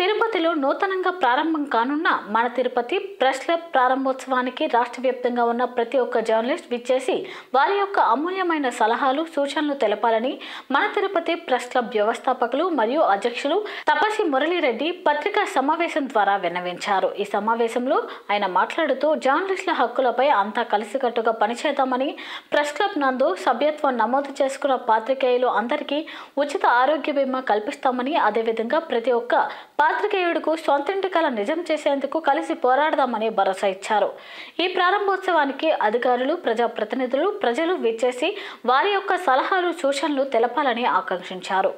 తిరుపతిలో నూతనంగా ప్రారంభం కానున్న మన తిరుపతి ప్రెస్ క్లబ్ ప్రారంభోత్సవానికి రాష్ట్ర వ్యాప్తంగా ఉన్న ప్రతి ఒక్క జర్నలిస్ట్ విచ్చేసి వారి యొక్క అమూల్యమైన సలహాలు సూచనలు తెలపాలని మన తిరుపతి ప్రెస్ క్లబ్ వ్యవస్థాపకులు మరియు అధ్యక్షులు తపసి మురళీరెడ్డి పత్రికా సమావేశం ద్వారా విన్నవించారు. ఈ సమావేశంలో ఆయన మాట్లాడుతూ జర్నలిస్టుల హక్కులపై అంతా కలిసికట్టుగా పనిచేద్దామని, ప్రెస్ క్లబ్ నందు సభ్యత్వం నమోదు చేసుకున్న పాత్రికేయులు అందరికీ ఉచిత ఆరోగ్య బీమా కల్పిస్తామని, అదేవిధంగా ప్రతి ఒక్క పాత్రికేయుడికి సొంతింటి కల నిజం చేసేందుకు కలిసి పోరాడదామని భరోసా ఇచ్చారు. ఈ ప్రారంభోత్సవానికి అధికారులు, ప్రజాప్రతినిధులు, ప్రజలు విచ్చేసి వారి యొక్క సలహాలు సూచనలు తెలపాలని ఆకాంక్షించారు.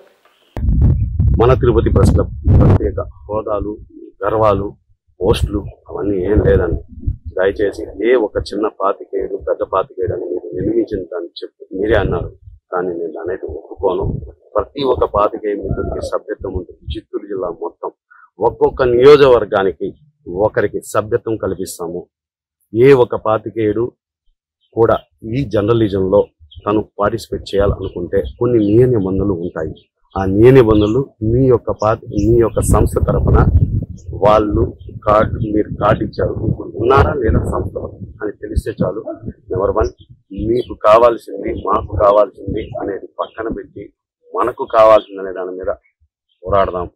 మన తిరుపతి ప్రెస్ క్లబ్ ప్రత్యేక హోదాలు, గర్వాలు, పోస్టులు అవన్నీ ఏం లేదండి. దయచేసి ఏ ఒక చిన్న పాతికేయుడు పెద్ద పాతికేయుడు అని మీరు నిర్మించిందని చెప్పి మీరే అన్నారు, కానీ నేను అనేది ఒప్పుకోను. ప్రతి ఒక్క పాతికేయ మిత్రుడికి సభ్యత్వం ఉంటుంది. చిత్తూరు జిల్లా మొత్తం ఒక్కొక్క నియోజకవర్గానికి ఒకరికి సభ్యత్వం కల్పిస్తాము. ఏ ఒక పాతికేయుడు కూడా ఈ జర్నలిజంలో తను పార్టిసిపేట్ చేయాలనుకుంటే కొన్ని నియమ నిబంధనలు ఉంటాయి. ఆ నియమ నిబంధనలు మీ యొక్క సంస్థ తరఫున వాళ్ళు మీరు కార్డు ఇచ్చారు, ఇప్పుడు ఉన్నారా లేదా సంస్థలో అని తెలిస్తే చాలు. నెంబర్ 1, మీకు కావాల్సింది మాకు కావాల్సింది అనేది పక్కన పెట్టి మనకు కావాల్సింది అనే దాని మీద పోరాడదాం.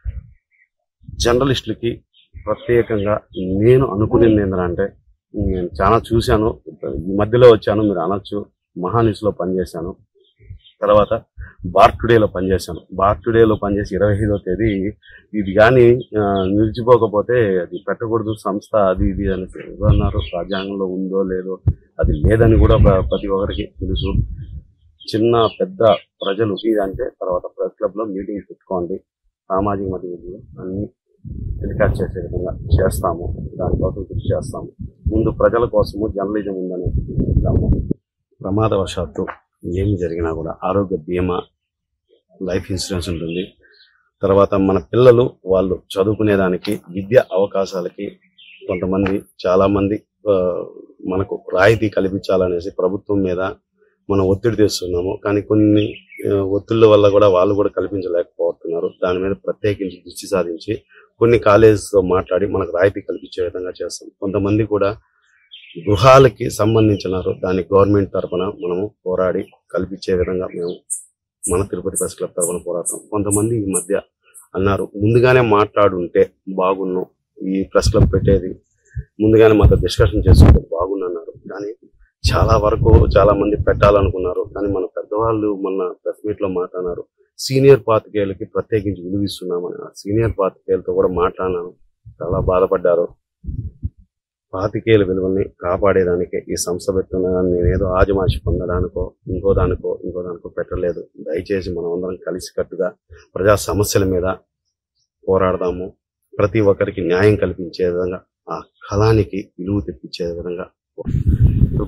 జర్నలిస్టులకి ప్రత్యేకంగా నేను అనుకునేది ఏంటంటే, నేను చాలా చూశాను, ఈ మధ్యలో వచ్చాను, మీరు అనొచ్చు, మహాన్యూస్లో పనిచేశాను, తర్వాత బార్ టుడేలో పనిచేశాను. బార్ టుడేలో పనిచేసి 25వ తేదీ ఇది కానీ నిలిచిపోకపోతే అది పెట్టకూడదు సంస్థ, అది ఇది అని అన్నారు. రాజ్యాంగంలో ఉందో లేదో అది లేదని కూడా ప్రతి ఒక్కరికి తెలుసు. చిన్న పెద్ద ప్రజలు ఇదంటే తర్వాత ప్రెస్ క్లబ్లో మీటింగ్ పెట్టుకోండి, సామాజిక మధ్యలో అన్ని టెలికాస్ట్ చేసే విధంగా చేస్తాము. దానికోసం కృషి చేస్తాము. ముందు ప్రజల కోసము జర్నలిజం ఉందనేది చెప్తాము. ప్రమాదవశాత్తు ఏమి జరిగినా కూడా ఆరోగ్య బీమా, లైఫ్ ఇన్సూరెన్స్ ఉంటుంది. తర్వాత మన పిల్లలు వాళ్ళు చదువుకునేదానికి విద్యా అవకాశాలకి కొంతమంది చాలామంది మనకు రాయితీ కల్పించాలనేసి ప్రభుత్వం మీద మనం ఒత్తిడి తెస్తున్నాము. కానీ కొన్ని ఒత్తిళ్ల వల్ల కూడా వాళ్ళు కూడా కల్పించలేకపోతున్నారు. దాని మీద ప్రత్యేకించి దృష్టి సాధించి కొన్ని కాలేజీతో మాట్లాడి మనకు రాయితీ కల్పించే విధంగా చేస్తాం. కొంతమంది కూడా గృహాలకి సంబంధించినారు, దాన్ని గవర్నమెంట్ తరఫున మనము పోరాడి కల్పించే విధంగా మేము మన తిరుపతి ప్రెస్ క్లబ్ తరఫున పోరాడతాం. కొంతమంది ఈ మధ్య అన్నారు, ముందుగానే మాట్లాడుంటే బాగున్నాం, ఈ ప్రెస్ క్లబ్ పెట్టేది ముందుగానే మాతో డిస్కషన్ చేసుకుంటే బాగున్నారు. కానీ చాలా మంది పెట్టాలనుకున్నారు. కానీ మన పెద్దవాళ్ళు మొన్న ప్రెస్ మీట్ లో మాట్లాడారు, సీనియర్ పాతికేయులకి ప్రత్యేకించి విలువిస్తున్నామని. ఆ సీనియర్ పాతికేయులతో కూడా మాట్లాడినాను, చాలా బాధపడ్డారు. పాతికేయుల విలువల్ని కాపాడేదానికి ఈ సంస్థ పెట్టుకున్నాను. నేనేదో ఆజమాషి పొందడానికో ఇంకో దానికో పెట్టలేదు. దయచేసి మనం అందరం కలిసికట్టుగా ప్రజా సమస్యల మీద పోరాడదాము. ప్రతి ఒక్కరికి న్యాయం కల్పించే విధంగా, ఆ కళానికి విలువ తెప్పించే విధంగా